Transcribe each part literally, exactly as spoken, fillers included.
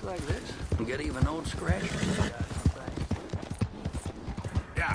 like this. Get even old scratches. Yeah.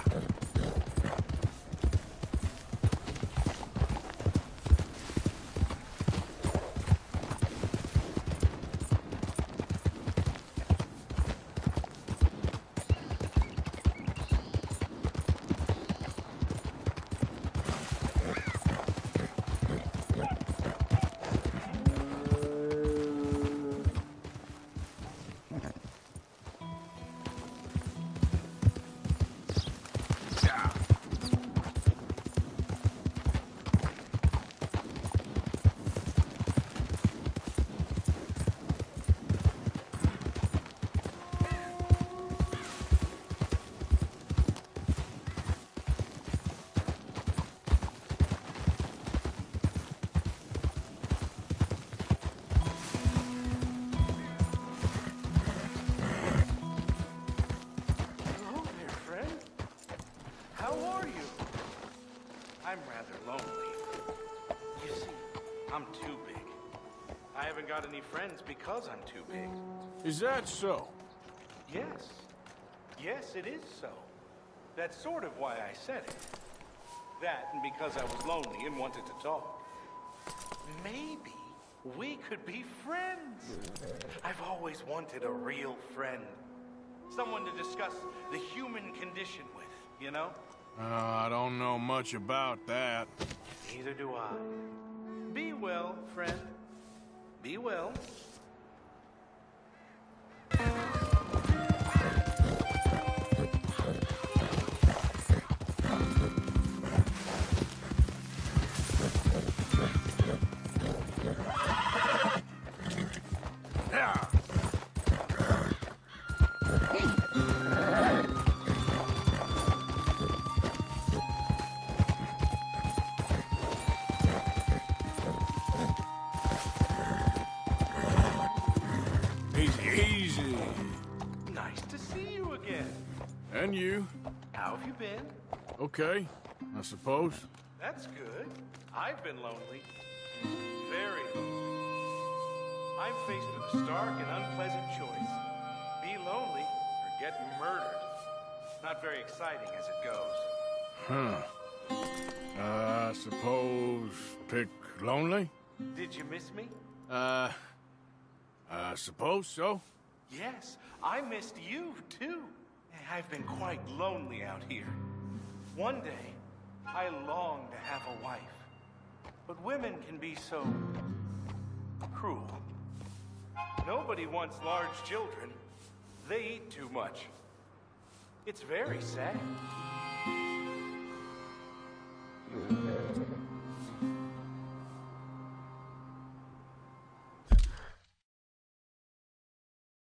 I'm rather lonely. You see, I'm too big. I haven't got any friends because I'm too big. Is that so? Yes. Yes, it is so. That's sort of why I said it. That and because I was lonely and wanted to talk. Maybe we could be friends. I've always wanted a real friend. Someone to discuss the human condition with, you know? Uh, I don't know much about that. Neither do I. Be well, friend. Be well. And you? How have you been? Okay, I suppose. That's good. I've been lonely. Very lonely. I'm faced with a stark and unpleasant choice. Be lonely or get murdered. Not very exciting as it goes. Huh. Uh, I suppose pick lonely? Did you miss me? Uh, I suppose so. Yes, I missed you, too. I've been quite lonely out here. One day, I long to have a wife. But women can be so cruel. Nobody wants large children. They eat too much. It's very sad.